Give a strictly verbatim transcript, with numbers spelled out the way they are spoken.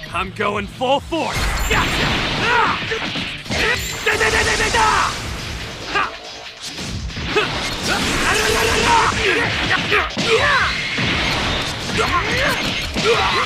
I'm going full force. Gotcha! Ah! Da, da, da, da, da, da! Ha! Ha!